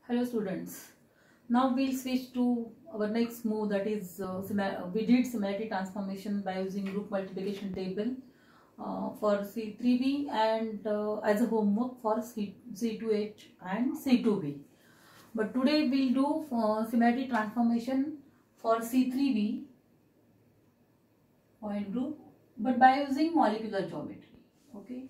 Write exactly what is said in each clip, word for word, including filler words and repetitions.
Hello students. Now we'll switch to our next move, that is uh, we did similarity transformation by using group multiplication table uh, for C three B and uh, as a homework for C, C2H and C two B. But today we'll do uh, similarity transformation for C three B point group but by using molecular geometry. Okay.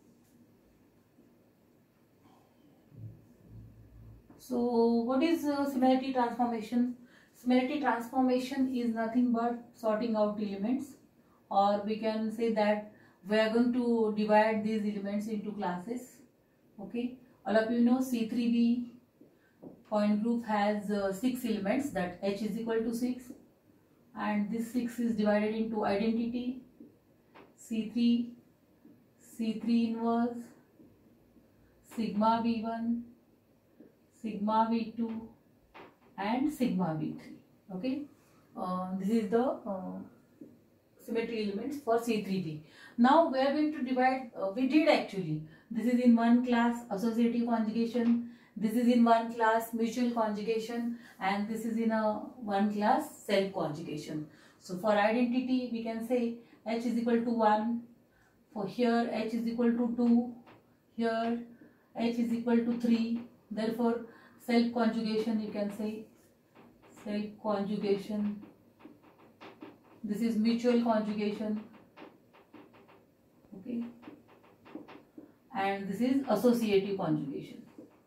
So what is uh, similarity transformation? Similarity transformation is nothing but sorting out elements, or we can say that we are going to divide these elements into classes. Okay, all of you know C three B point group has uh, six elements, that H is equal to six, and this six is divided into identity, C three, C three inverse, sigma V one, sigma V two and sigma V three. Okay, uh, this is the uh, symmetry elements for C three B. Now we are going to divide, uh, we did actually, this is in one class associative conjugation, this is in one class mutual conjugation, and this is in a one class self conjugation. So for identity we can say H is equal to one, for here H is equal to two, here H is equal to three. Therefore, self conjugation you can say self conjugation. This is mutual conjugation. Okay, and this is associative conjugation.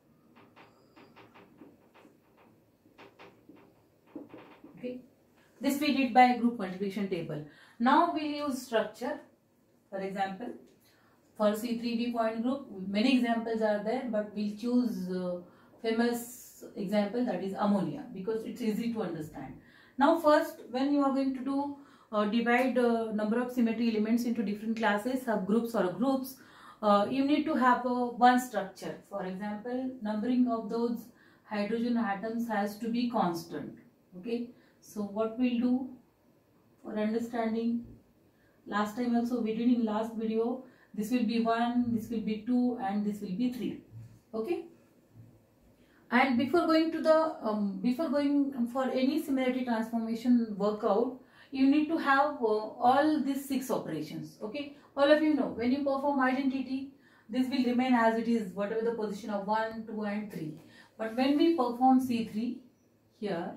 Okay, this we did by group multiplication table. Now we will use structure. For example, for C three B point group, many examples are there, but we'll choose uh, famous example, that is ammonia, because it's easy to understand. Now first, when you are going to do uh, divide uh, number of symmetry elements into different classes, subgroups or groups, uh, you need to have uh, one structure. For example, numbering of those hydrogen atoms has to be constant. Okay, so what we'll do for understanding, last time also we did in last video, this will be one, this will be two, and this will be three. Okay, and before going to the um, before going for any similarity transformation workout, you need to have uh, all these six operations. Okay, all of you know, when you perform identity, this will remain as it is, whatever the position of one, two and three. But when we perform C three, here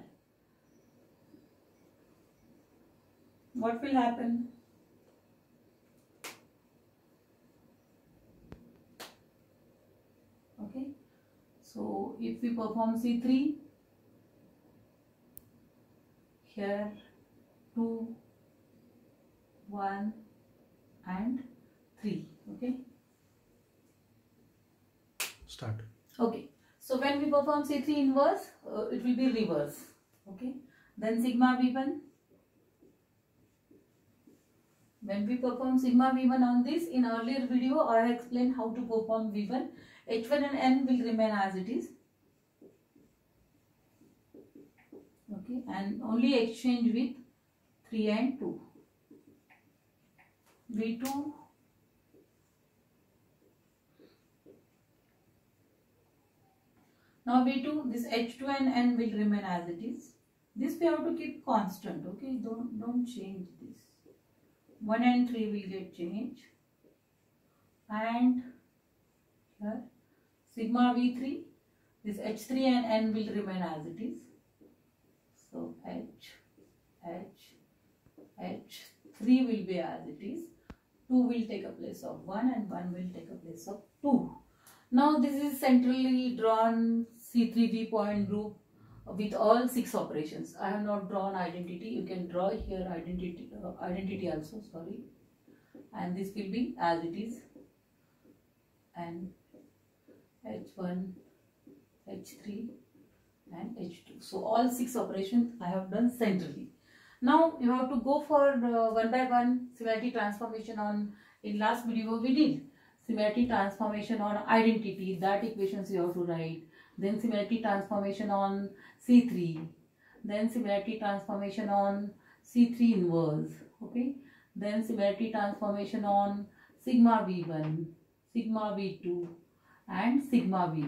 what will happen? Okay, so if we perform C three, here two, one and three. Okay, start. Okay, so when we perform C three inverse, uh, it will be reverse. Okay, then sigma V one. When we perform sigma V one on this, in earlier video I have explained how to perform V one. H one and N will remain as it is. Okay, and only exchange with three and two. V two, now V two, this H two and N will remain as it is. This we have to keep constant. Okay, don't don't change this. one and three will get changed, and here sigma V three, this H three and N will remain as it is. So H, H, H three will be as it is. two will take a place of one and one will take a place of two. Now this is centrally drawn C three B point group with all six operations. I have not drawn identity. You can draw here identity, uh, identity also, sorry. And this will be as it is. And H one, H three and H two. So all six operations I have done centrally. Now you have to go for uh, one by one similarity transformation on, in last video we did similarity transformation on identity, that equations you have to write. Then similarity transformation on C three, then similarity transformation on C three inverse. Okay, then similarity transformation on sigma V one, sigma V two and sigma V three.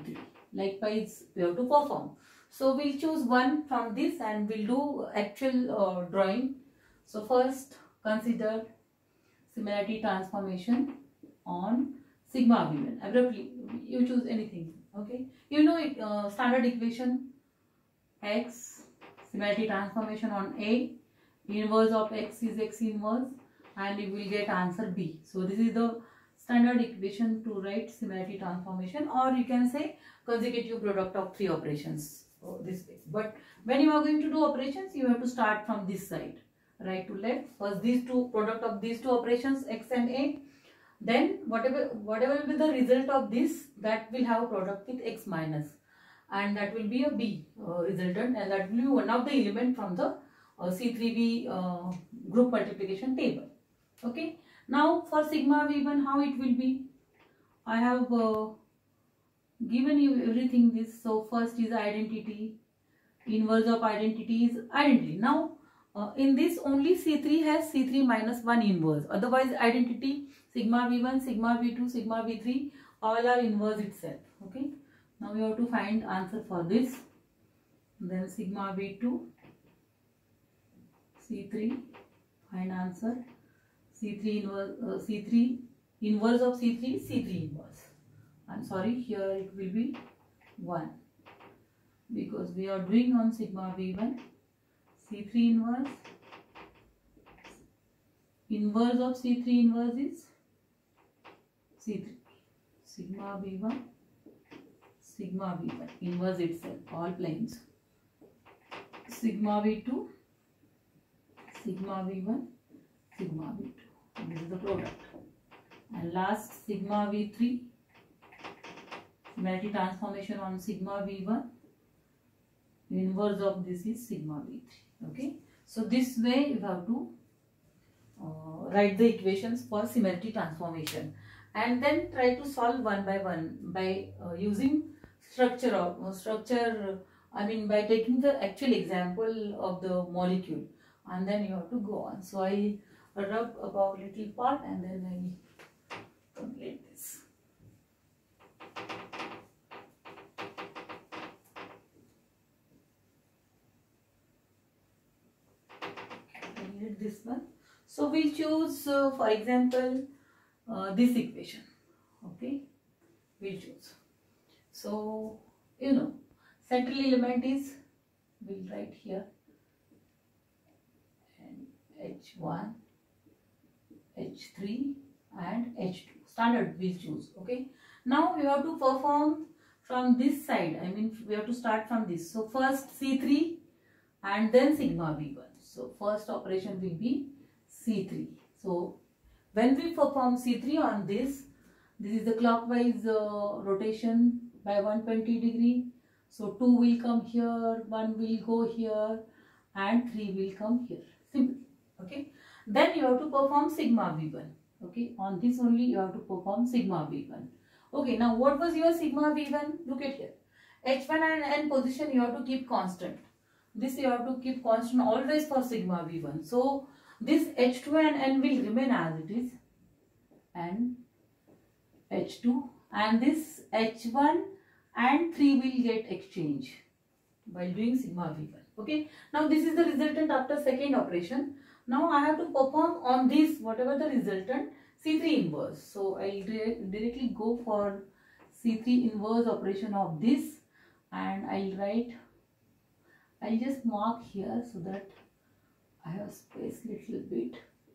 Likewise, we have to perform. So we'll choose one from this and we'll do actual uh, drawing. So first consider similarity transformation on sigma v one. Abruptly, you choose anything. Okay, you know it, uh, standard equation x, similarity transformation on A, inverse of x is x inverse, and you will get answer B. So this is the standard equation to write similarity transformation, or you can say consecutive product of three operations. So this way. But when you are going to do operations, you have to start from this side, right to left. First these two product of these two operations x and A. Then whatever whatever will be the result of this, that will have a product with x minus, and that will be a B uh, resultant, and that will be one of the element from the uh, C three V uh, group multiplication table. Okay. Now for sigma v one, how it will be? I have uh, given you everything this. So first is identity, inverse of identity is identity. Now uh, in this only C three has C three minus one inverse. Otherwise identity sigma v one, sigma v two, sigma v three all are inverse itself. Okay. Now we have to find answer for this. Then sigma v two, C three, find answer. C three inverse, uh, C three inverse of C three, C three inverse. I'm sorry, here it will be one, because we are doing on sigma v one. C three inverse, inverse of C three inverse is C three, sigma v one, sigma v one, inverse itself, all planes. Sigma v two, sigma v one, sigma v two. This is the product. And last sigma v three, similarity transformation on sigma v one, inverse of this is sigma v three. Okay. So this way you have to uh, write the equations for similarity transformation, and then try to solve one by one by uh, using structure of uh, structure. I mean by taking the actual example of the molecule, and then you have to go on. So I rub about little part and then I complete this. Complete this one. So we choose uh, for example uh, this equation. Okay, we choose. So you know central element is, we'll write here, and H one, H three and H two. Standard we'll choose. Okay. Now we have to perform from this side. I mean we have to start from this. So first C three and then sigma v one. So first operation will be C three. So when we perform C three on this, this is the clockwise uh, rotation by one hundred twenty degree. So two will come here, one will go here, and three will come here. Simple. Okay. Then you have to perform sigma v one. Okay. On this only you have to perform sigma v one. Okay. Now what was your sigma v one? Look at here. H one and N position you have to keep constant. This you have to keep constant always for sigma v one. So this H two and N will remain as it is, and H two, and this H one and three will get exchange while doing sigma v one. Okay. Now this is the resultant after second operation. Now I have to perform on this whatever the resultant C three inverse. So I will directly go for C three inverse operation of this, and I'll write, I'll just mark here so that I have space little bit.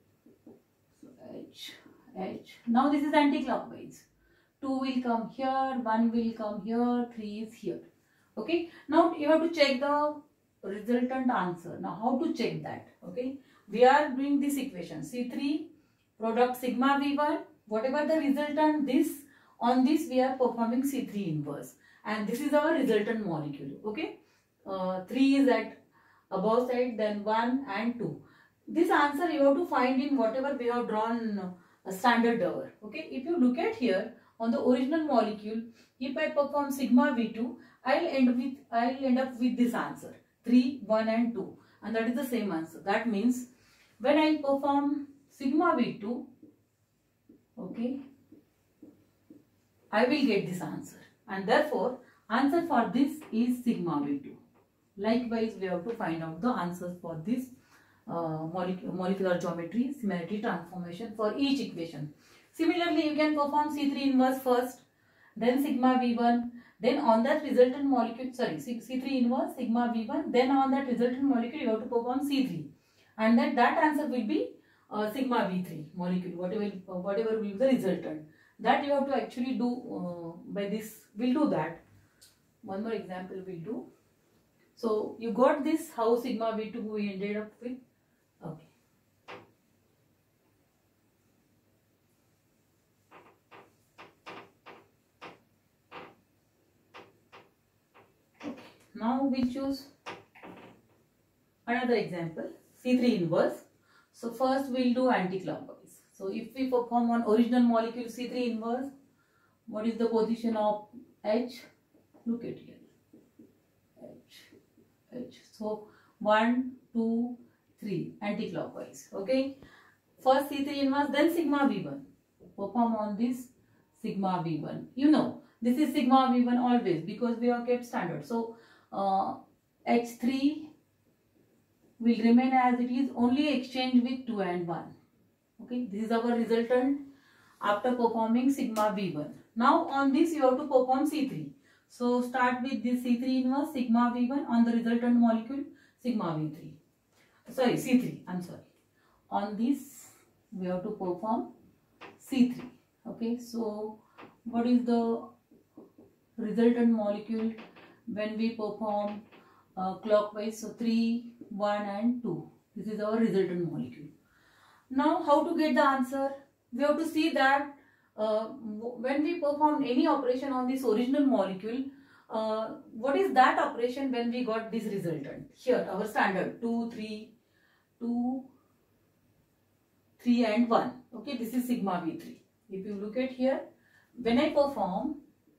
So H, H. Now this is anti-clockwise. two will come here, one will come here, three is here. Okay. Now you have to check the resultant answer. Now how to check that? Okay. We are doing this equation. C three product sigma v one. Whatever the resultant, this on this we are performing C three inverse. And this is our resultant molecule. Okay. Uh, three is at above side, then one and two. This answer you have to find in whatever we have drawn a standard hour. Okay. If you look at here, on the original molecule, if I perform sigma v two, I'll end with I'll end up with this answer three, one and two, and that is the same answer. That means when I perform sigma v two, okay, I will get this answer, and therefore Answer for this is sigma V two. Likewise, we have to find out the answers for this uh, molecular, molecular geometry similarity transformation for each equation. Similarly, you can perform C three inverse first, then sigma V one, then on that resultant molecule, sorry, C three inverse, sigma V one, then on that resultant molecule you have to perform C three, and then that answer will be uh, sigma V three molecule, whatever, uh, whatever will be the resultant. That you have to actually do uh, by this, we'll do that. One more example we'll do. So you got this, how sigma V two we ended up with. Okay. Okay. Now we choose another example, C three inverse. So first we'll do anti-clockwise. So if we perform on original molecule C three inverse, what is the position of H? Look at here. H. H. So one, two, three, anti-clockwise. Okay. First C three inverse, then sigma V one. Perform on this sigma V one. You know, this is sigma V one always because we have kept standard. So uh, H three will remain as it is, only exchange with two and one. Okay. This is our resultant after performing sigma V one. Now on this you have to perform C three. So start with this C three inverse sigma V one on the resultant molecule sigma V three. Sorry, C three. I'm sorry. On this we have to perform C three. Okay. So what is the resultant molecule when we perform uh, clockwise? So three, one and two. This is our resultant molecule. Now how to get the answer? We have to see that Uh, when we perform any operation on this original molecule, uh, what is that operation when we got this resultant? Here our standard two, three, two, three and one. Okay, this is sigma V three. If you look at here, when I perform,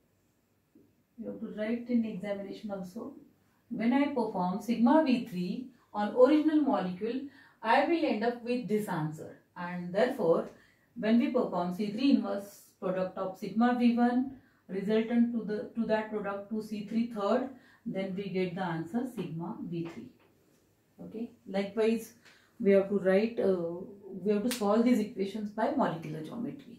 you have to write in examination also. When I perform sigma V three on original molecule, I will end up with this answer, and therefore when we perform C three inverse product of sigma V one resultant to the to that product to C three third, then we get the answer sigma V three. Okay. Likewise, we have to write, uh, we have to solve these equations by molecular geometry.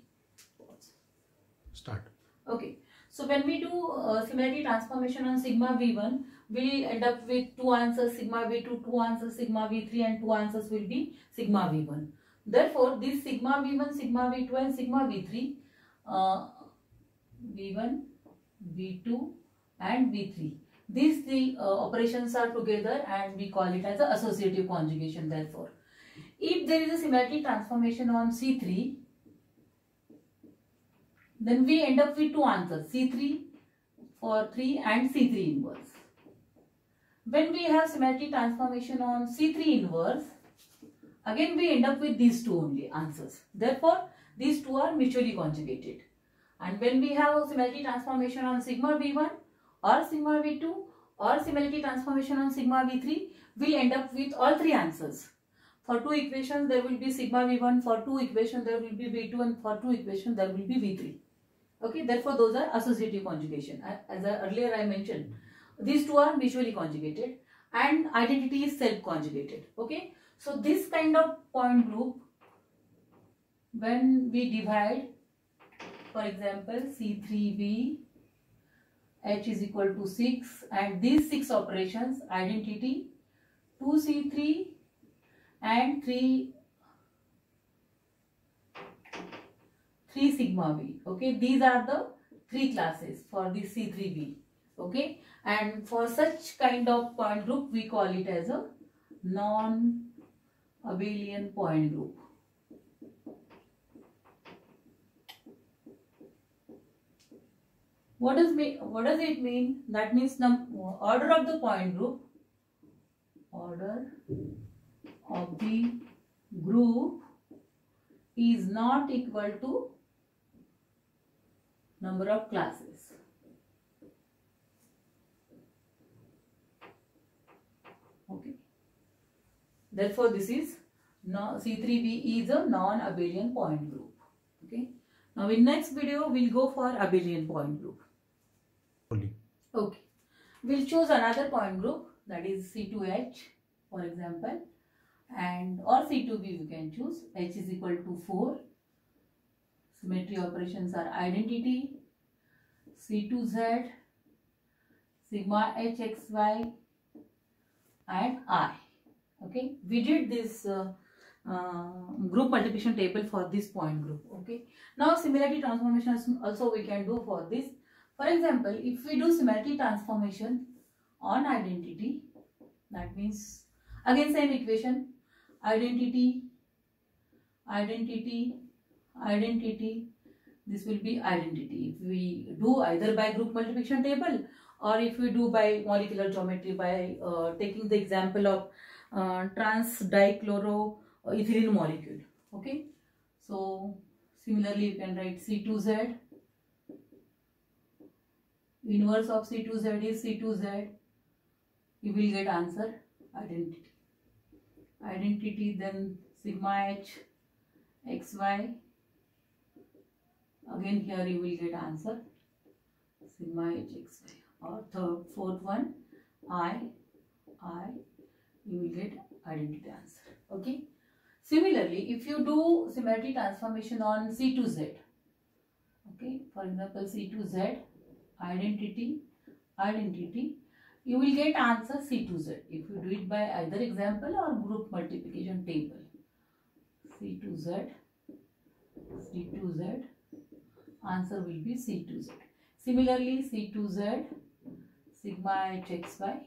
Start. Okay. So when we do uh, similarity transformation on sigma V one, we end up with two answers sigma V two, two answers sigma V three, and two answers will be sigma V one. Therefore, this sigma V one, sigma V two and sigma V three, uh, V one, V two and V three. These three uh, operations are together and we call it as an associative conjugation. Therefore, if there is a similarity transformation on C three, then we end up with two answers, C three for three and C three inverse. When we have similarity transformation on C three inverse, again we end up with these two only answers. Therefore, these two are mutually conjugated. And when we have similarity transformation on sigma V one or sigma V two or similarity transformation on sigma V three, we'll end up with all three answers. For two equations there will be sigma V one, for two equations there will be V two, and for two equations there will be V three. Okay, therefore those are associative conjugation. As I, earlier I mentioned, these two are mutually conjugated and identity is self conjugated. Okay. So this kind of point group, when we divide, for example, C three V, H is equal to six, and these six operations, identity, two C three and three, three sigma V. Okay, these are the three classes for the C three V. Okay, and for such kind of point group, we call it as a non abelian point group. What does mean? What does it mean? That means the order of the point group, order of the group is not equal to number of classes. Okay. Therefore, this is no, C three V is a non-abelian point group. Okay. Now, in next video, we'll go for abelian point group. Only. Okay, we'll choose another point group, that is C two H for example, and or C two B we can choose. H is equal to four. Symmetry operations are identity, C two Z, sigma H X Y and I. Okay, we did this uh, uh, group multiplication table for this point group. Okay, now similarity transformation also we can do for this. For example, if we do similarity transformation on identity, that means again same equation, identity, identity, identity, this will be identity. If we do either by group multiplication table or if we do by molecular geometry by uh, taking the example of uh, trans dichloroethylene molecule. Okay, so similarly you can write C two Z, inverse of C two Z is C two Z, you will get answer identity. Identity, then sigma H X Y, again here you will get answer sigma H X Y. Or third, fourth one, I, I, you will get identity answer. Okay. Similarly, if you do similarity transformation on C two Z, okay, for example C two Z, identity, identity, you will get answer C two Z if you do it by either example or group multiplication table. C two Z, C two Z, answer will be C two Z. Similarly, C two Z, sigma H X Y,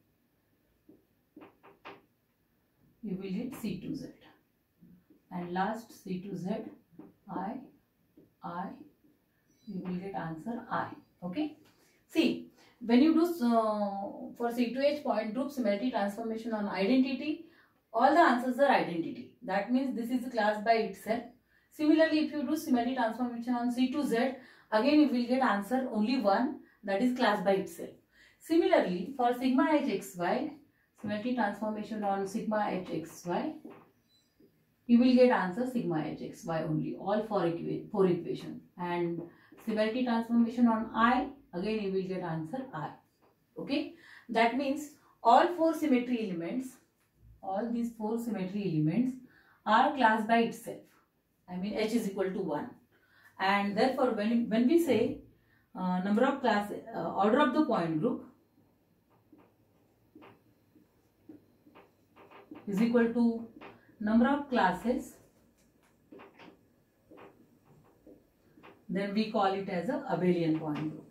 you will get C two Z. And last C two Z, I, I, you will get answer I. Okay. See, when you do uh, for C two H point group similarity transformation on identity, all the answers are identity. That means this is a class by itself. Similarly, if you do similarity transformation on C two Z, again you will get answer only one, that is class by itself. Similarly, for sigma H X Y, similarity transformation on sigma H X Y, you will get answer sigma H X Y only, all four, equa four equation. And similarity transformation on I, again you will get answer I. Okay, that means all four symmetry elements, all these four symmetry elements are class by itself. I mean H is equal to one. And therefore, when, when we say uh, number of class, uh, order of the point group is equal to number of classes, then we call it as a abelian point group.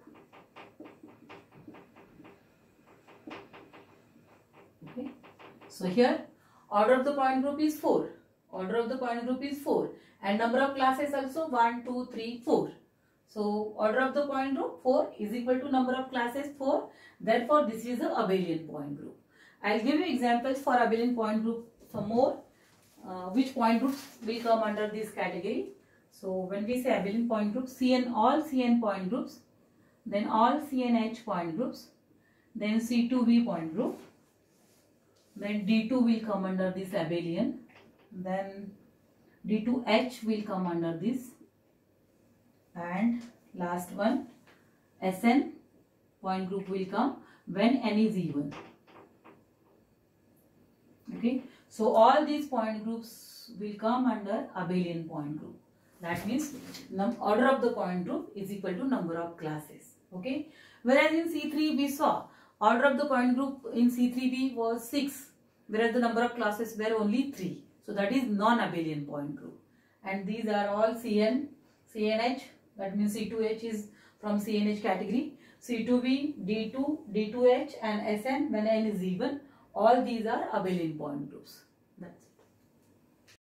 Okay. So here order of the point group is four. Order of the point group is four. And number of classes also one, two, three, four. So order of the point group four is equal to number of classes four. Therefore, this is a abelian point group. I'll give you examples for abelian point group some more. Uh, which point groups will come under this category. So when we say abelian point group, C N, all C N point groups, then all C N H point groups, then C two B point group, then D two will come under this abelian, then D two H will come under this, and last one S N point group will come when N is even. Okay, so all these point groups will come under abelian point group. That means num order of the point group is equal to number of classes. Okay, whereas in C three we saw order of the point group in C three B was six, whereas the number of classes were only three. So that is non-abelian point group. And these are all C N, C N H, that means C two H is from C N H category, C two B, D two, D two H and S N when N is even. All these are abelian point groups. That's